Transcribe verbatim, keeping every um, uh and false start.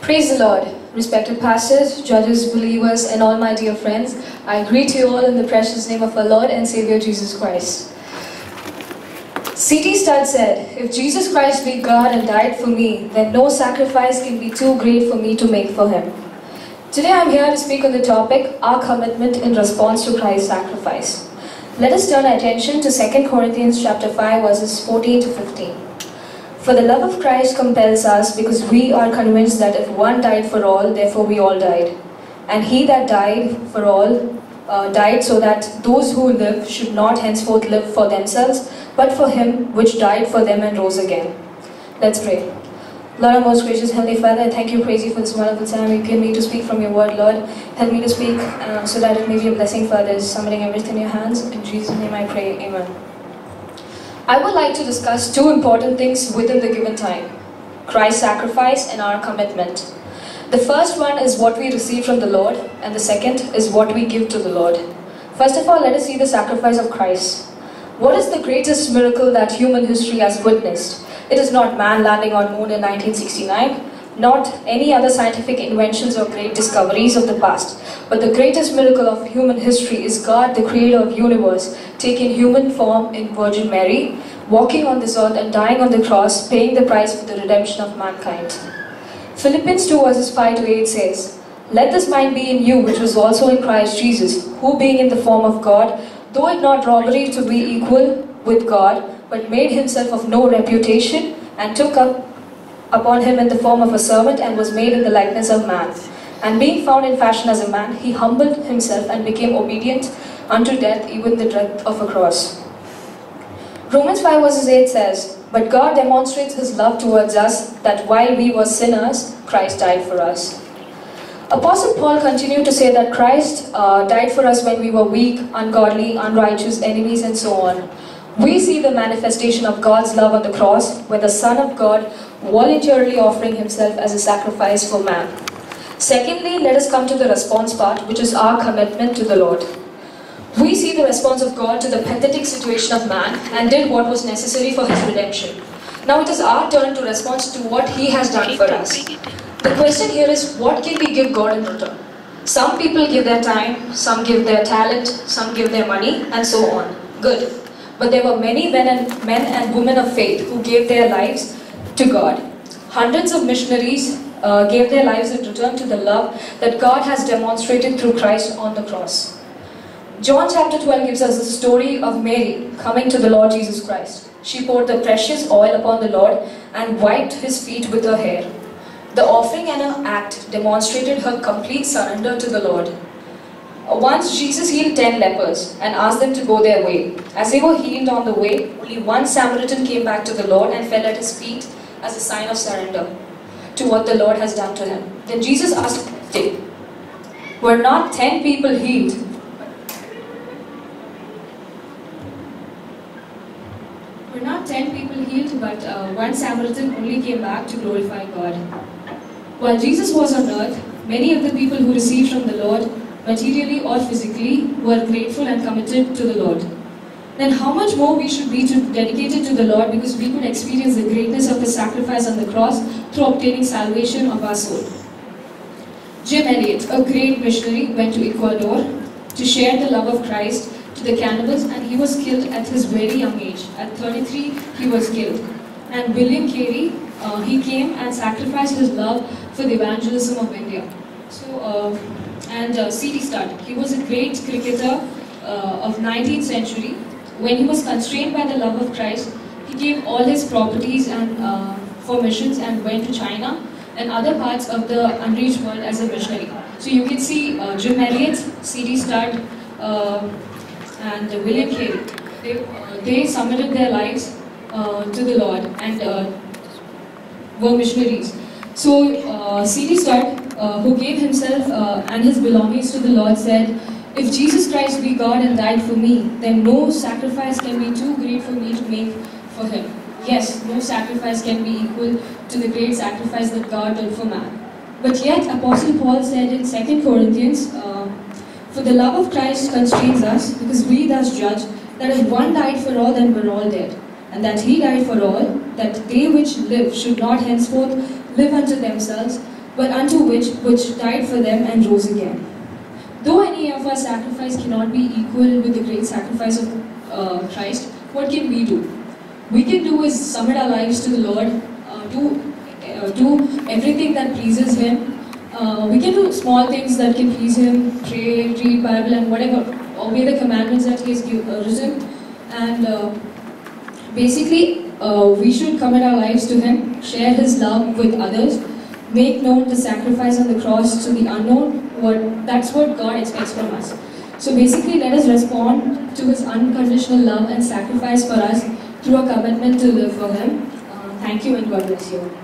Praise the Lord. Respected pastors, judges, believers, and all my dear friends, I greet you all in the precious name of our Lord and Savior Jesus Christ. C T Studd said, "If Jesus Christ be God and died for me, then no sacrifice can be too great for me to make for Him." Today I am here to speak on the topic, our commitment in response to Christ's sacrifice. Let us turn our attention to Second Corinthians chapter five, verses fourteen to fifteen. "For the love of Christ compels us, because we are convinced that if one died for all, therefore we all died. And he that died for all uh, died so that those who live should not henceforth live for themselves, but for him which died for them and rose again." Let's pray. Lord, our most gracious Heavenly Father, I thank you, praise you for this wonderful time you give me to speak from your word, Lord. Help me to speak uh, so that it may be a blessing for others. Submitting everything in your hands. In Jesus' name I pray. Amen. I would like to discuss two important things within the given time: Christ's sacrifice and our commitment. The first one is what we receive from the Lord, and the second is what we give to the Lord. First of all, let us see the sacrifice of Christ. What is the greatest miracle that human history has witnessed? It is not man landing on moon in nineteen sixty-nine, not any other scientific inventions or great discoveries of the past, but the greatest miracle of human history is God, the creator of the universe, taking human form in Virgin Mary, walking on this earth and dying on the cross, paying the price for the redemption of mankind. Philippians two verses five to eight says, "Let this mind be in you, which was also in Christ Jesus, who being in the form of God, though it not robbery to be equal with God, but made himself of no reputation, and took up upon him in the form of a servant, and was made in the likeness of man. And being found in fashion as a man, he humbled himself and became obedient unto death, even the death of a cross." Romans five verses eight says, "But God demonstrates his love towards us, that while we were sinners, Christ died for us." Apostle Paul continued to say that Christ uh, died for us when we were weak, ungodly, unrighteous, enemies, and so on. We see the manifestation of God's love on the cross, where the Son of God voluntarily offering himself as a sacrifice for man. Secondly, let us come to the response part, which is our commitment to the Lord. We see the response of God to the pathetic situation of man and did what was necessary for his redemption. Now it is our turn to respond to what he has done for us. The question here is, what can we give God in return? Some people give their time, some give their talent, some give their money, and so on. Good. But there were many men and, men and women of faith who gave their lives to God. Hundreds of missionaries uh, gave their lives in return to the love that God has demonstrated through Christ on the cross. John chapter twelve gives us the story of Mary coming to the Lord Jesus Christ. She poured the precious oil upon the Lord and wiped his feet with her hair. The offering and her act demonstrated her complete surrender to the Lord. Once Jesus healed ten lepers and asked them to go their way. As they were healed on the way, only one Samaritan came back to the Lord and fell at his feet as a sign of surrender to what the Lord has done to him. Then Jesus asked him, "Were not ten people healed? Were not ten people healed, but uh, one Samaritan only came back to glorify God?" While Jesus was on earth, many of the people who received from the Lord, materially or physically, were grateful and committed to the Lord. Then how much more we should be to, dedicated to the Lord, because we could experience the greatness of his sacrifice on the cross through obtaining salvation of our soul. Jim Elliot, a great missionary, went to Ecuador to share the love of Christ to the cannibals, and he was killed at his very young age. At thirty-three, he was killed. And William Carey, uh, he came and sacrificed his love for the evangelism of India. So. Uh, And uh, C T Studd, he was a great cricketer uh, of nineteenth century. When he was constrained by the love of Christ, he gave all his properties and uh, for missions and went to China and other parts of the unreached world as a missionary. So you can see uh, Jim Elliot, C T Studd, uh, and uh, William Carey. They, uh, they submitted their lives uh, to the Lord and uh, were missionaries. So uh, C T Studd, Uh, who gave himself uh, and his belongings to the Lord, said, "If Jesus Christ be God and died for me, then no sacrifice can be too great for me to make for him." Yes, no sacrifice can be equal to the great sacrifice that God did for man. But yet, Apostle Paul said in Second Corinthians, uh, "For the love of Christ constrains us, because we thus judge, that if one died for all, then we're all dead. And that he died for all, that they which live should not henceforth live unto themselves, but unto which which died for them and rose again. Though any of our sacrifice cannot be equal with the great sacrifice of uh, Christ, what can we do? We can do is submit our lives to the Lord, uh, do, uh, do everything that pleases Him. Uh, we can do small things that can please Him, pray, read Bible and whatever, obey the commandments that He has give, uh, written. And uh, basically, uh, we should commit our lives to Him, share His love with others, make known the sacrifice on the cross to the unknown. What, that's what God expects from us. So basically, let us respond to His unconditional love and sacrifice for us through a commitment to live for Him. Uh, thank you and God bless you.